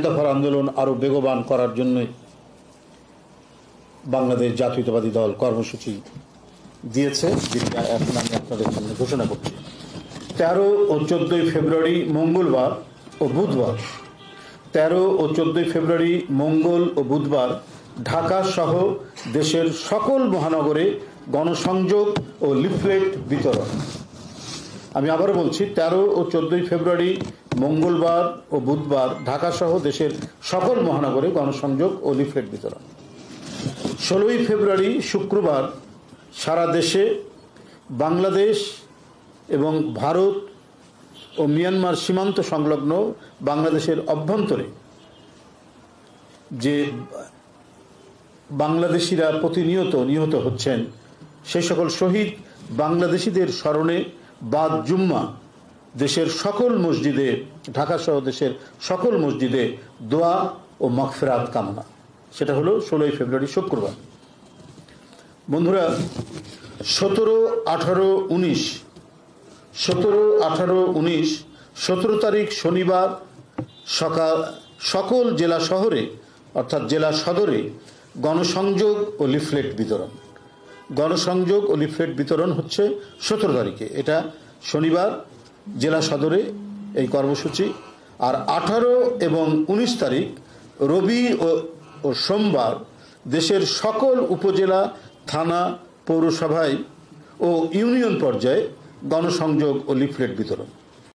দফার আন্দোলন আরও বেগবান করার জন্যই বাংলাদেশ জাতীয়তাবাদী দল কর্মসূচি দিয়েছে, যেটা এখন আমি আপনাদের সামনে ঘোষণা করছি। 13 ও 14 ফেব্রুয়ারি মঙ্গলবার ও বুধবার 13 ও 14 ফেব্রুয়ারি মঙ্গল ও বুধবার ঢাকা সহ দেশের সকল মহানগরে গণসংযোগ ও লিফলেট বিতরণ। আমি আবারও বলছি, 13 ও 14 ফেব্রুয়ারি মঙ্গলবার ও বুধবার ঢাকা সহ দেশের সকল মহানগরে গণসংযোগ ও লিফলেট বিতরণ। 16 ফেব্রুয়ারি শুক্রবার সারা দেশে বাংলাদেশ এবং ভারত ও মিয়ানমার সীমান্ত সংলগ্ন বাংলাদেশের অভ্যন্তরে যে বাংলাদেশিরা প্রতিনিয়ত নিহত হচ্ছেন, সেই সকল শহীদ বাংলাদেশিদের স্মরণে বাদ জুম্মা দেশের সকল মসজিদে, ঢাকা সহ দেশের সকল মসজিদে দোয়া ও মাগফিরাত কামনা। সেটা হলো 16 ফেব্রুয়ারি শুক্রবার। বন্ধুরা, 17, 18, 19 17 তারিখ শনিবার সকাল সকল জেলা শহরে অর্থাৎ জেলা সদরে গণসংযোগ ও লিফলেট বিতরণ। গণসংযোগ ও লিফলেট বিতরণ হচ্ছে 17 তারিখে, এটা শনিবার জেলা সদরে এই কর্মসূচি। আর 18 এবং 19 তারিখ রবি ও সোমবার দেশের সকল উপজেলা, থানা, পৌরসভায় ও ইউনিয়ন পর্যায়ে গণসংযোগ ও লিফলেট বিতরণ।